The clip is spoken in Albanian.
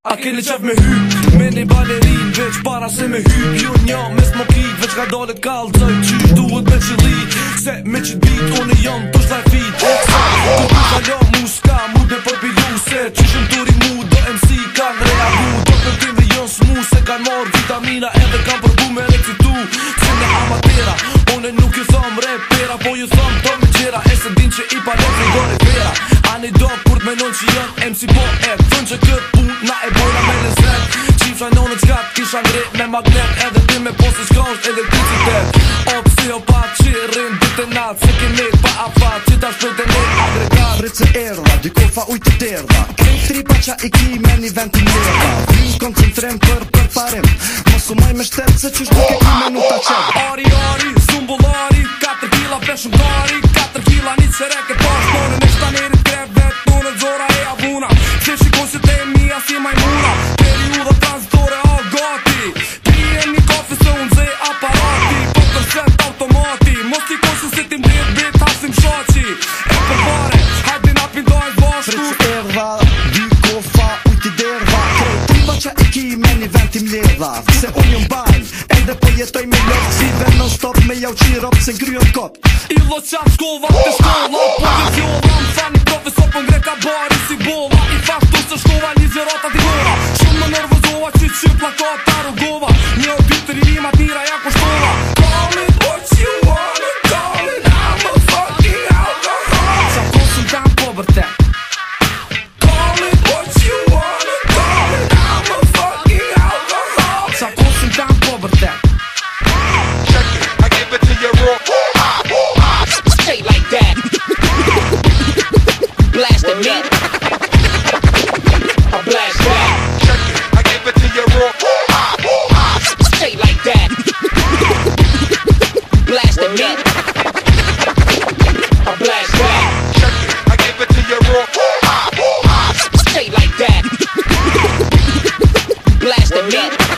A keni qef me hyp, me një balerin veç para se me hyp. Ju një me smokit, veç ka dole kallëzoj qysh duhet me qëlli. Se me qit bit, unë jam të shlaj fit. Ku ku kaljo muska, mu dhe për pilu. Se qyshëm turi mu, do MC kan reagu. Do këntim dhe jon smu, se kan mor vitamina. Edhe kan përbu me recitu. Se në amatera, unë nuk ju thom repera. Po ju thom to me qera, e se din që i pa le frigore vera. Ani do kur t'menon që jën MC po e thën që kët pun na e bojna me lezet. Qifra në qkat kisha ngre me magnet. Edhe ti me posi shkonsht elektricitet. Opsi o pa qirin dite nat. Se kemi pa afat që ta shpët e ne agregat. Rrit se erda, dy kofa ujt të derda. Krejt tripa qa i ki me një vend të mjerda. Vin koncentrim për parim. Mosu maj me shtet se qysh duke ki me nuk ta qed. Ari, zumbullari, 4 kila peshëm gari. 4 kila një qereke pash tonë. Në shtanerit krevet tonë, zora e avuna. Se shikon se te mija si majmuna. Periuda transitore all gati. Pijem një kafe se unë ze aparati. Po tërset automati. Mos t'i koshe se ti mbret bit hasim shaqi. E përbare, hajde na pindojnë bashku. Rrit se erda, dy kofa ujt i derda. Krejt tripa qa i ki me një vend t'i mledha. Se unë jëm bajn, ende po jetoj me lot. Si ven non stop me jau qirop se ngryën kop. Illo qap shkova të shkolla. Po të fjolla më fani profesor për ngre ka bari si bolla. I fashtu se shkova një gjerata t'i gora. Shumë më nervozova që plakat ta rugova. Një dy të rimat mira ja kushtova. Call it what you wanna call it, I'm a fucking alcohol. Sa kosëm tam po bërtet. Call it what you wanna call it, I'm a fucking alcohol. Sa kosëm tam po bërtet. Check it, I give it to you raw. Straight like that. Blasting me. I blast back. Check it, I give it to you raw. Straight like that. Blasting me. I blast back. Check it, I give it to you raw. Straight like that. Blasting me.